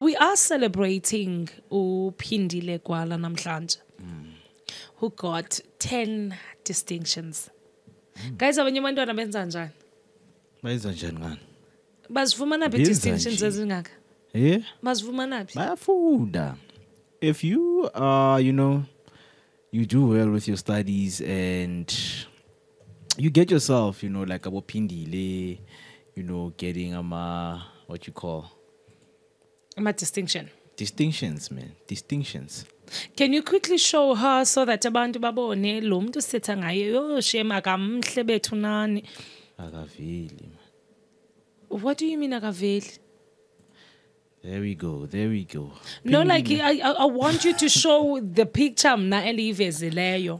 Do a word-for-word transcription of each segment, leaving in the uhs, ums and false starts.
We are celebrating uPhindile Gwala namhlanje, who got ten distinctions. Mm. Guys, abanye abantwana benza njani? Benza njani ngani? Bazifumana phi distinctions ezingaka? Yeah. Bazifumana phi? Bayafunda. If you uh you know, you do well with your studies and you get yourself, you know, like abophindile, you know, getting ama what you call My distinction. Distinctions, man. Distinctions. Can you quickly show her so that abantu babone lo muntu sithetha ngaye yo shema kamhle bethu nani? Akaveli. What do you mean akaveli? There we go. There we go. No, like I, I, I want you to show the picture mna elivezileyo.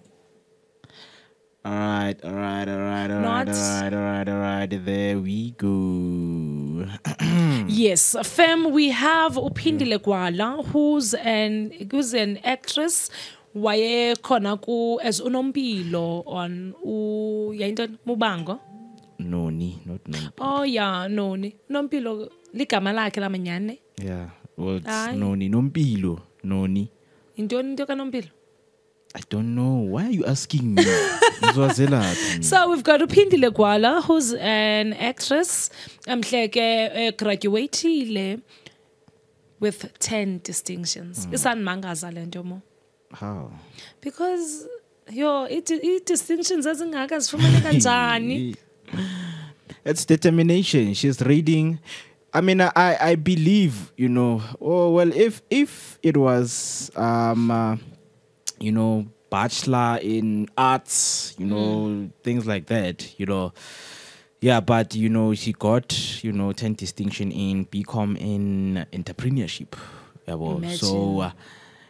All right, all right, all right, all Not right, all right, all right, all right. There we go. Yes, fam, we have uPhindile Gwala, who's an who's an actress. Waye khona ku as unompilo on u yayinto Mubango. Noni, not Noni. Oh yeah, Noni. Nompilo ligama lakhe lamanyane. Yeah, well, it's Aye. Noni, Nompilo, Noni. Intoni into kaNompilo? I don't know. Why are you asking me? Uzwazelaphi? So we've got uPhindile Gwala, who's an actress. Amhleke uh, graduated with ten distinctions. Mm. Isanmangaza lento mo. How? Because yo, it it distinctions ezingaka zifumane kanjani? It's determination. She's reading. I mean, I I believe, you know. Oh well, if if it was um. Uh, you know, bachelor in arts, you know, mm. things like that, you know. Yeah, but, you know, she got, you know, ten distinction in B Com in entrepreneurship. Yeah, well, so, uh,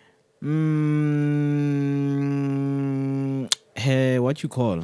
mm, her, what you call?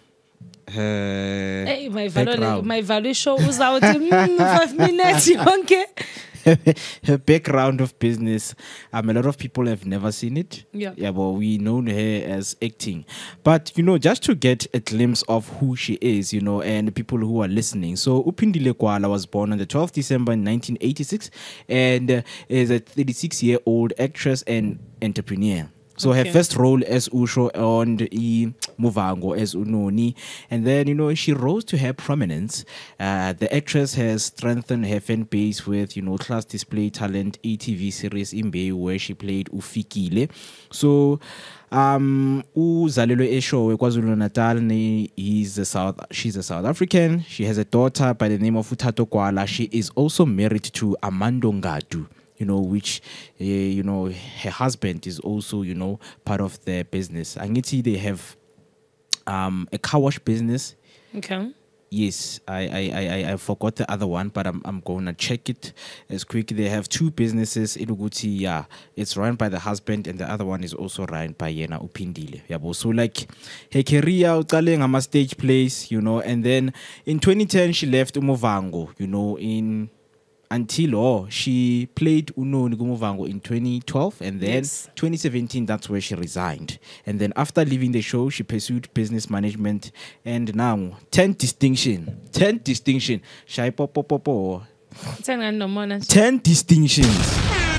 Her hey, my value, my value show was out in five minutes, okay? Her background of business, um, a lot of people have never seen it. Yeah. Yeah, but we know her as acting. But, you know, just to get a glimpse of who she is, you know, and the people who are listening. So, uPhindile Gwala was born on the twelfth of December nineteen eighty-six and uh, is a thirty-six-year-old actress and entrepreneur. So okay. Her first role as Usho on the Muvango as Unoni. And then, you know, she rose to her prominence. Uh, the actress has strengthened her fan base with, you know, class display talent E T V series Imbe, where she played Ufikile. So, um, Uzalelo Esho, KwaZulu Natal, he's a South, she's a South African. She has a daughter by the name of Noluthando Gwala. She is also married to Amando Ngadu, you know, which, uh, you know, her husband is also, you know, part of their business. Angithi, they have um, a car wash business. Okay. Yes, I, I, I, I forgot the other one, but I'm, I'm going to check it as quick. They have two businesses. Inuguti, yeah, it's run by the husband, and the other one is also run by Yena uPhindile. Yabo. So, like, her career, uqale ngama stage plays, you know, and then in twenty ten, she left Umuvango, you know, in... Until oh, she played Uno Nigumuvango in twenty twelve, and then yes. twenty seventeen, that's where she resigned. And then after leaving the show, she pursued business management, and now ten distinction, ten distinction, Shai popo popo, ten distinctions.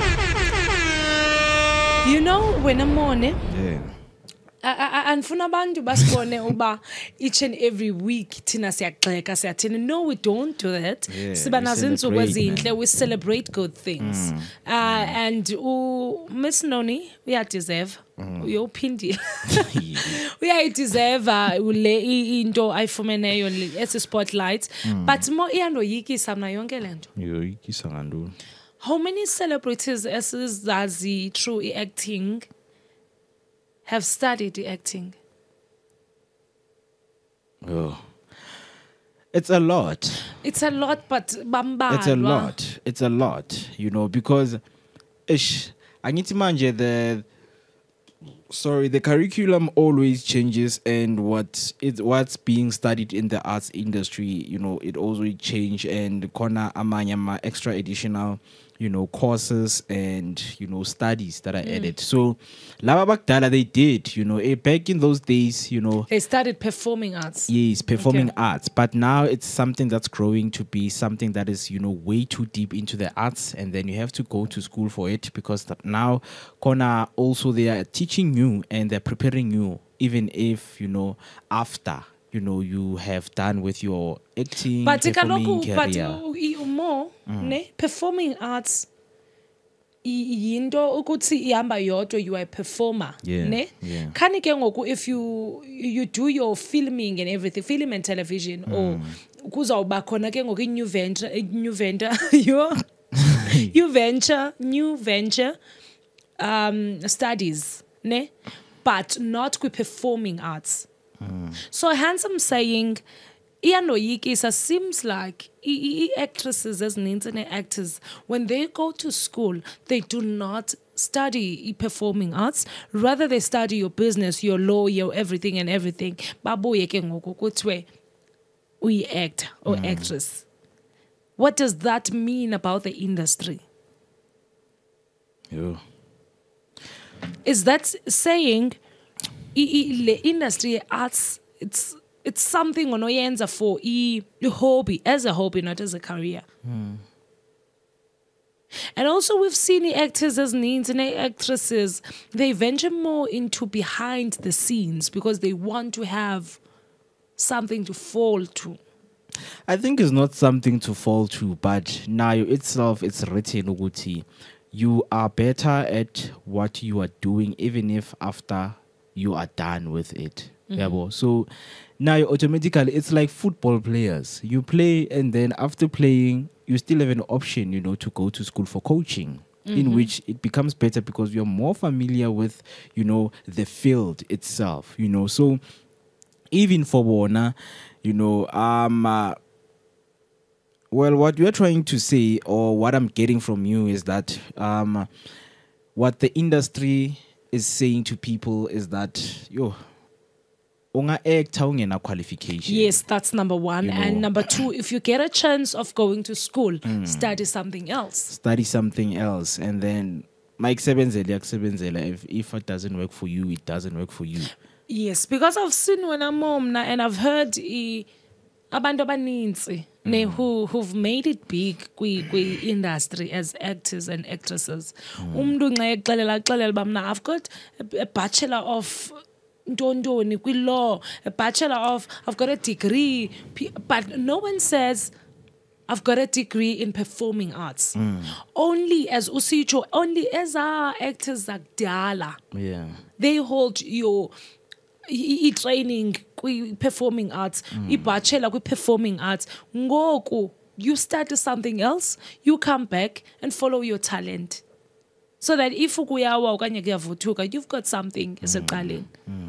You know when I'm on it, yeah. And funa bantu basibone uba each and every week thina siyagxeka siyathina. No, we don't do that. Siba nazo insuku ezinhle, we celebrate good things. Mm. Uh, and u Miss Noni uyadeserve. Uyophindile. Uyayideserve ule into ayifumeneyo as a spotlight. But mo iyandoyikisa mna yonke lento. Yoyikisa nganduni. How many celebrities esizazi through acting have studied acting? Oh, it's a lot. It's a lot, but bamba. It's a lot. It's a lot, you know, because ish, I need to manje the sorry, the curriculum always changes, and what it's what's being studied in the arts industry, you know, it also change, and corner amanyama extra additional, you know, courses and, you know, studies that are mm. added. So, Lava Bakdala, they did, you know, eh, back in those days, you know. They started performing arts. Yes, performing okay. arts. But now it's something that's growing to be something that is, you know, way too deep into the arts. And then you have to go to school for it because now, Kona, also they are teaching you and they're preparing you, even if, you know, after. You know, you have done with your acting, but performing kaloku, career. But more, mm. ne? Performing arts, yinto ukuthi ihamba yodwa, you are a performer. Yeah, ne? Yeah. Kani ke ngoku, if you you do your filming and everything, film and television, mm. or kuzawuba khona ke ngoku new venture, new venture, your new venture, new venture um, studies, ne? But not with performing arts. Mm. So handsome saying, Ianoyikisa seems like e- e- actresses as an internet actors, when they go to school, they do not study performing arts. Rather, they study your business, your law, your everything and everything. Babuye ke ngoku kuthiwe uyi actor or mm. actress. What does that mean about the industry? Yeah. Is that saying the industry arts, it's it's something onoyenza for a hobby, as a hobby, not as a career. Mm. And also we've seen the actors as the internet actresses, they venture more into behind the scenes because they want to have something to fall to. I think it's not something to fall to, but now itself, it's written, Uguti, you are better at what you are doing, even if after you are done with it. Mm-hmm. Yeah, so now automatically it's like football players. You play and then after playing, you still have an option, you know, to go to school for coaching, mm-hmm. in which it becomes better because you're more familiar with, you know, the field itself, you know. So even for Warner, you know, um, uh, well, what you're trying to say or what I'm getting from you is that um, what the industry is saying to people is that yo unga act ungena qualification. Yes, that's number one. You know, and number two, if you get a chance of going to school, mm. study something else. Study something else. And then Mike if if it doesn't work for you, it doesn't work for you. Yes, because I've seen when I'm home and I've heard abantu abaninzi ne who who've made it big kwi kwi industry as actors and actresses. Umuntu nxa exelela xelela bamna I've got a, a bachelor of ntondoni kwi law, a bachelor of I've got a degree, but no one says I've got a degree in performing arts. Mm. Only as usicho, only as our actors zakudala. Yeah. They hold your i-training kwi-performing arts, i-bachelor kwi-performing arts. Ngoku, you start something else, you come back and follow your talent. So that if ukuyawa okanye kuyavuthuka, you've got something eseqaleni.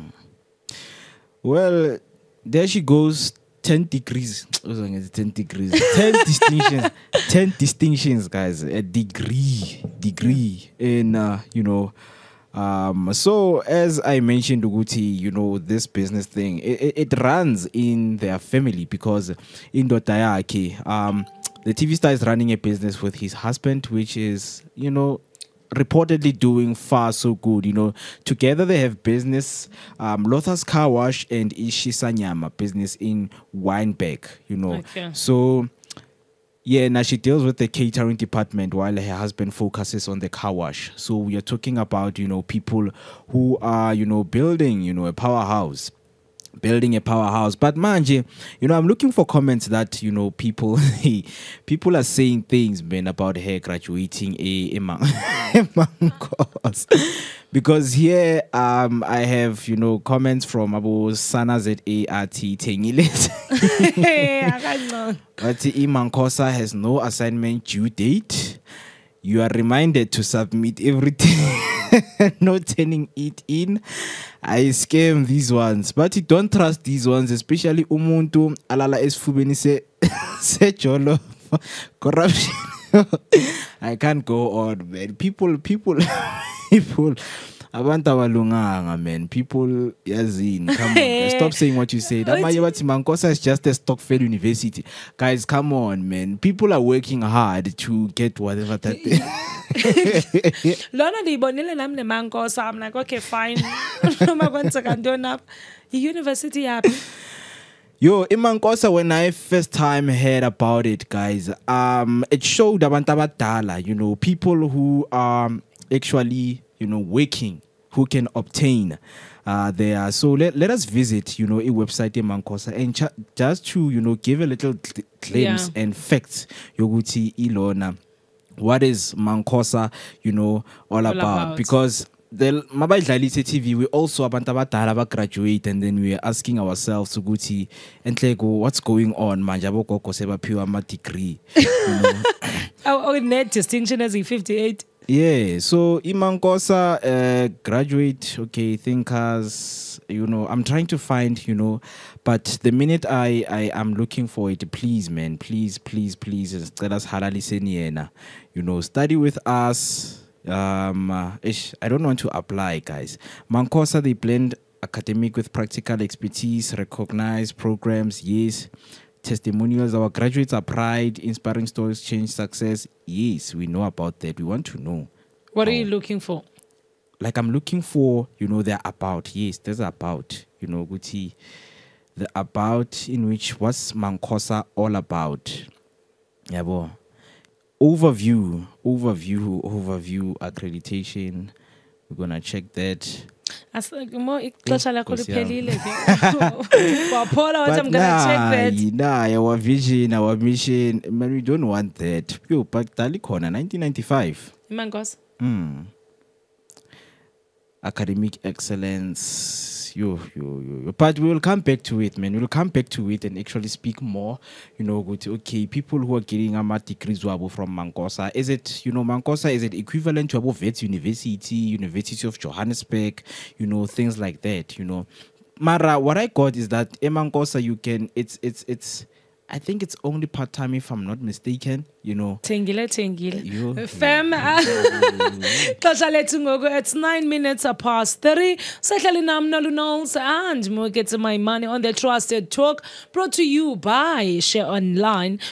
Well, there she goes, ten degrees. ten degrees. ten distinctions. ten distinctions, guys. A degree. Degree. In, uh, you know, Um, so as I mentioned, Uguti, you know, this business thing, it, it runs in their family because in Dotayaki, um, the T V star is running a business with his husband, which is, you know, reportedly doing far so good. You know, together they have business, um, Lotha's Car Wash and Ishisanyama business in Weinberg, you know. Okay. So yeah, now she deals with the catering department while her husband focuses on the car wash. So we are talking about, you know, people who are, you know, building, you know, a powerhouse. Building a powerhouse. But manje, you know, I'm looking for comments that, you know, people people are saying things, man, about her graduating a, a, man, a man course. Because here um I have, you know, comments from Abu Sana Z A R T Tengilet. But Imankosa has no assignment due date. You are reminded to submit everything. Not turning it in. I scam these ones, but you don't trust these ones, especially umuntu alala esifubeni se se jolo corruption. I can't go on, man. People, people, people Abantu abalunganga, man. People, yazin, come on. Guys, stop saying what you say. That Mankosa is just a Stockford University. Guys, come on, man. People are working hard to get whatever that they... Lona libonile nami nemankosa. I'm like, okay, fine. University happy. Yo, Imankosa, when I first time heard about it, guys, um, it showed abantu abadala, you know, people who are actually, you know, working, who can obtain uh, there. So let, let us visit, you know, a website Imankosa and ch- just to, you know, give a little gl- glimpse yeah. and facts. Yoguti Ilona, what is Mankosa, you know, all, all about? about? Because the Mobile T V, we also abantu abadala graduate, and then we are asking ourselves, Suguti, Entlego, what's going on? Manjabo koko seba pure ma degree. You know? Our net distinction as a fifty-eight. Yeah, so Imankosa, uh, graduate, okay, thinkers, you know, I'm trying to find, you know, but the minute I, I am looking for it, please, man, please, please, please, let us halali seniena, you know, study with us. Um, uh, ish, I don't want to apply, guys. Mankosa, they blend academic with practical expertise, recognize programs, yes. Testimonials, our graduates are pride, inspiring stories, change, success. Yes, we know about that. We want to know. What how, are you looking for? Like I'm looking for, you know, the about. Yes, there's about, you know, Guti. The about in which what's Mankosa all about. Yeah, boy. Overview, overview, overview, accreditation. We're gonna check that. As like more ixesha lakho liphelile ke. Waphola wathi I'm gonna check that. Nah, our vision, our mission, man, we don't want that. Yo, but dali khona nineteen ninety-five. Imankosa. Mm. Academic excellence. Yo, yo, yo, yo. But we will come back to it, man. We'll come back to it and actually speak more. You know, go to, okay, people who are getting a degrees from Mankosa. Is it, you know, Mankosa, is it equivalent to Abo Vets University, University of Johannesburg, you know, things like that, you know. Mara, what I got is that Mankosa, you can, it's, it's, it's, I think it's only part-time if I'm not mistaken, you know. Tengile, tengile. Fam, it's nine minutes past three. Sehleli nam Noluthando and Moeketsi Maimane on the Trusted Talk, brought to you by Share Online.